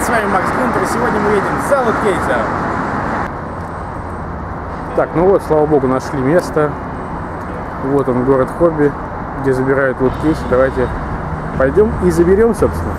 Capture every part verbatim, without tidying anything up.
с вами Макс Гунтер, и сегодня мы едем за луткейсом. Так, ну вот, слава богу, нашли место. Вот он, город хобби, где забирают луткейсы. Давайте пойдем и заберем, собственно.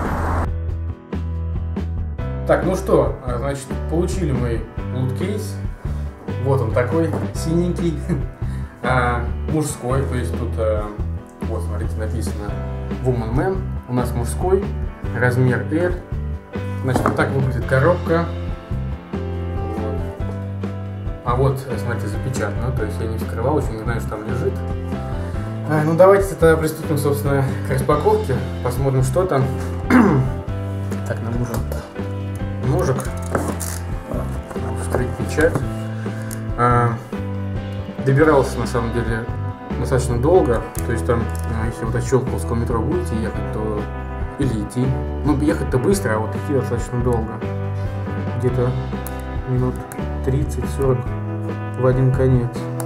Так, ну что, значит, получили мы луткейс. Вот он такой, синенький, а, мужской, то есть тут, а, вот, смотрите, написано Woman Man, у нас мужской, размер L. Значит, вот так выглядит коробка. Вот. А вот, смотрите, запечатано, то есть я не вскрывал, еще не знаю, что там лежит. А, ну давайте тогда приступим, собственно, к распаковке, посмотрим, что там. Так, нам нужен ножик, вскрыть печать. А, добирался, на самом деле, достаточно долго, то есть там, если вот от Щелковского метро будете ехать, то или идти, ну ехать-то быстро, а вот идти достаточно долго, где-то минут тридцать-сорок в один конец.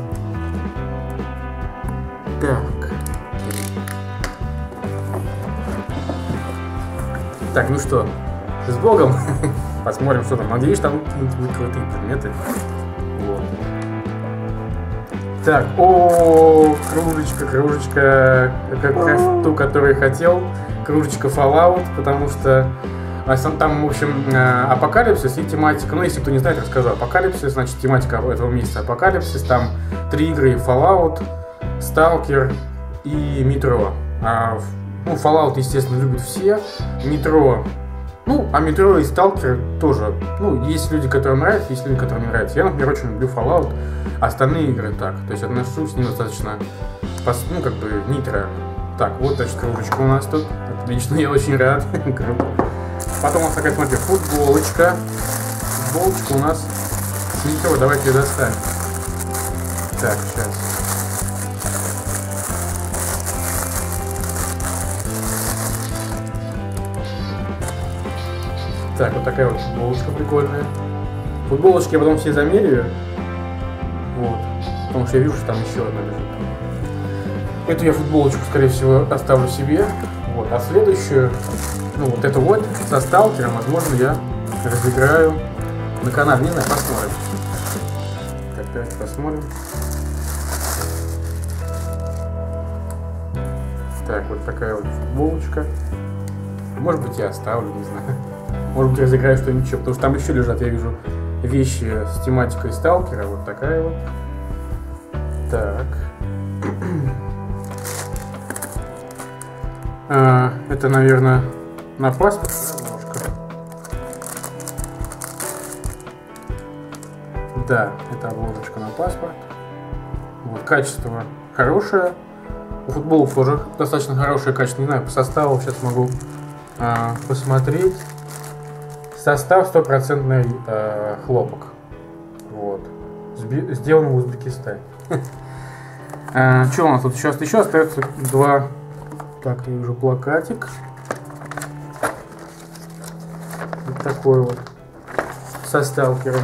Так. Так, ну что, с Богом. Посмотрим, что там. Надеюсь, там какие-нибудь крутые предметы. Вот. Так, о, кружечка, кружечка, как ту, которую я хотел. Кружечка Fallout, потому что там, в общем, апокалипсис и тематика. Ну, если кто не знает, расскажу. Апокалипсис, значит, тематика этого месяца апокалипсис. Там три игры: Fallout, Stalker и Metro. А, ну, Fallout, естественно, любят все. Metro. Ну, а Metro и Stalker тоже. Ну, есть люди, которым нравятся, есть люди, которым не нравятся. Я, например, очень люблю Fallout, а остальные игры так. То есть отношусь с ним достаточно, ну, как бы, нейтрально. Так, вот, значит, кружечка у нас тут. Отлично, я очень рад. Потом у нас такая, смотрите, футболочка. Футболочка у нас с Metro. Давайте ее достанем. Так, сейчас. Так, вот такая вот футболочка прикольная. Футболочки я потом все замеряю. Вот. Потому что я вижу, что там еще одна лежит. Эту я футболочку, скорее всего, оставлю себе. Вот. А следующую, ну вот эту вот, со сталкером, возможно, я разыграю на канале. Не знаю, посмотрим. Так, давайте посмотрим. Так, вот такая вот футболочка. Может быть, я оставлю, не знаю. Может быть, разыграю что-нибудь еще, потому что там еще лежат, я вижу, вещи с тематикой сталкера. Вот такая вот. Так. А, это, наверное, на паспорт, да, немножко. Да, это обложечка на паспорт. Вот, качество хорошее. У футболок тоже достаточно хорошее качество. Не знаю, по составу сейчас могу а, посмотреть. Состав стопроцентный э, хлопок. Вот. Сби сделан в Узбекистане. э, Что у нас тут сейчас? Еще остается два. Так, я вижу плакатик. Вот такой вот. Со сталкером.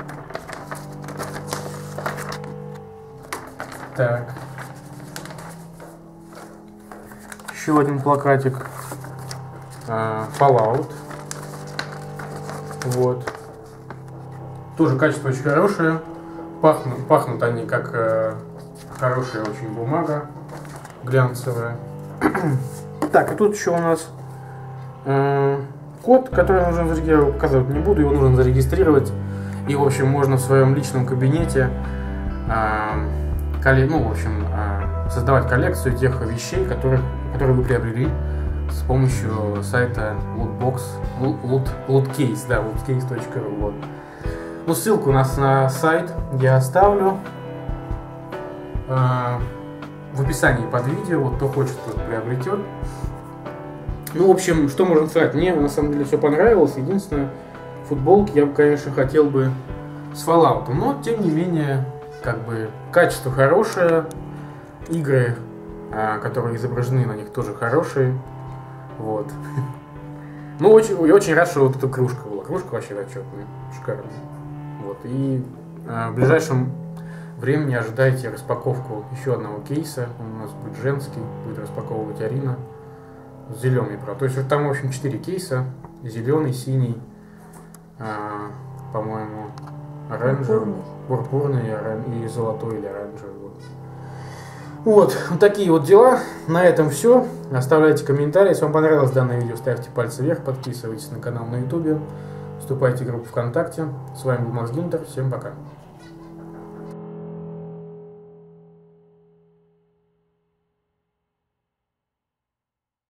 Так. Еще один плакатик. Э, Fallout. Вот. Тоже качество очень хорошее. Пахнут, пахнут они как э, хорошая очень бумага. Глянцевая. Так, и тут еще у нас э, код, который нужно зарегистрировать. Я показывать не буду, его нужно зарегистрировать. И, в общем, можно в своем личном кабинете э, колле ну, в общем, э, создавать коллекцию тех вещей, которых, которые вы приобрели с помощью сайта Lootbox, Loot, Lootkase, да, lootkase точка ру. Вот. Ну, ссылку у нас на сайт я оставлю э, в описании под видео. Вот кто хочет, тот приобретет. Ну, в общем, что можно сказать? Мне на самом деле все понравилось. Единственное, футболки я бы, конечно, хотел бы с Fallout. Но, тем не менее, как бы качество хорошее. Игры, э, которые изображены на них, тоже хорошие. Вот. Ну, очень, я очень рад, что вот эта кружка была. Кружка вообще отчетная, шикарная. Вот. И э, в ближайшем времени ожидайте распаковку еще одного кейса. Он у нас будет женский, будет распаковывать Арина. Зеленый, правда. То есть вот там, в общем, четыре кейса. Зеленый, синий, а, по-моему, оранжевый, пурпурный и золотой или оранжевый. Вот, вот такие вот дела. На этом все. Оставляйте комментарии. Если вам понравилось данное видео, ставьте пальцы вверх, подписывайтесь на канал на ютубе, вступайте в группу ВКонтакте. С вами был Макс Гюнтер. Всем пока.